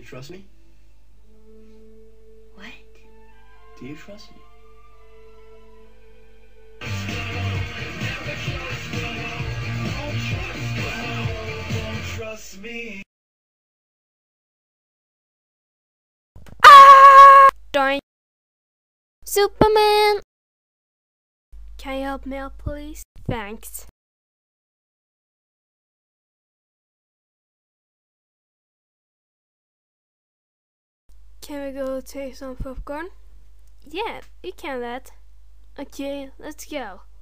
trust me? What? Do you trust me? Trust me. Darn. Superman! Can you help me out, please? Thanks. Can we go take some popcorn? Yeah, we can that. Okay, let's go.